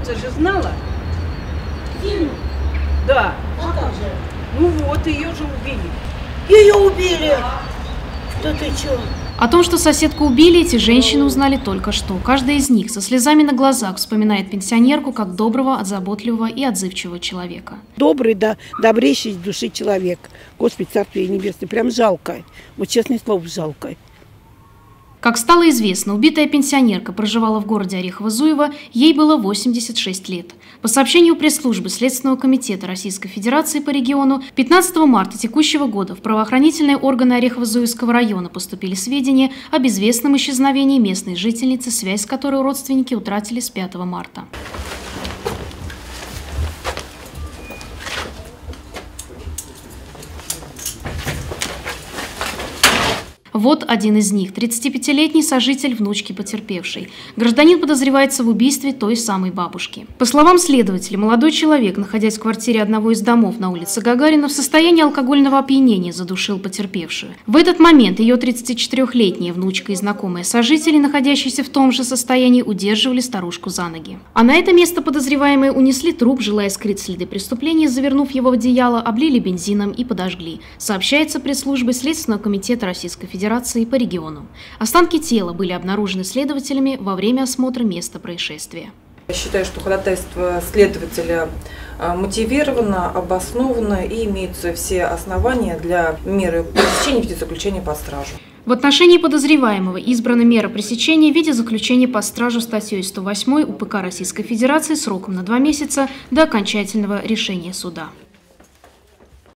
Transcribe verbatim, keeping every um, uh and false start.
убийца же знала? Зину? Да. А как же? Ну вот, ее же убили. Ее убили! Да ты чё? О том, что соседку убили, эти женщины узнали только что. Каждая из них со слезами на глазах вспоминает пенсионерку как доброго, заботливого и отзывчивого человека. Добрый, да, добрейший души человек. Господи, царствие небесное, прям жалко. Вот честное слово, жалко. Как стало известно, убитая пенсионерка проживала в городе Орехово-Зуево, ей было восемьдесят шесть лет. По сообщению пресс-службы Следственного комитета Российской Федерации по региону, пятнадцатого марта текущего года в правоохранительные органы Орехово-Зуевского района поступили сведения о безвестном исчезновении местной жительницы, связь с которой родственники утратили с пятого марта. Вот один из них – тридцатипятилетний сожитель внучки потерпевшей. Гражданин подозревается в убийстве той самой бабушки. По словам следователя, молодой человек, находясь в квартире одного из домов на улице Гагарина, в состоянии алкогольного опьянения задушил потерпевшую. В этот момент ее тридцатичетырёхлетняя внучка и знакомая сожителей, находящиеся в том же состоянии, удерживали старушку за ноги. А на это место подозреваемые унесли труп, желая скрыть следы преступления, завернув его в одеяло, облили бензином и подожгли. Сообщается пресс-службой Следственного комитета Российской Федерации по региону. Останки тела были обнаружены следователями во время осмотра места происшествия. Я считаю, что ходатайство следователя мотивировано, обосновано и имеются все основания для меры пресечения в виде заключения под стражу. В отношении подозреваемого избрана мера пресечения в виде заключения под стражу статьей сто восемь УПК Российской Федерации сроком на два месяца до окончательного решения суда.